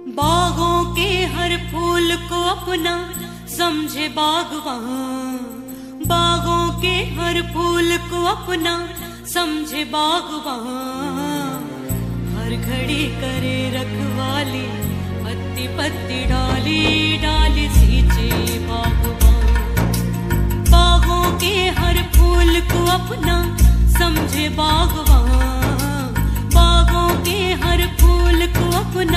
बागों के हर फूल को अपना समझे बागवान, बागों के हर फूल को अपना समझे बागवान। हर घड़ी करे रखवाली, पत्ती पत्ती डाली डाली सींचे बागवान। बागों के हर फूल को अपना समझे बागवान, बागों के हर फूल को अपना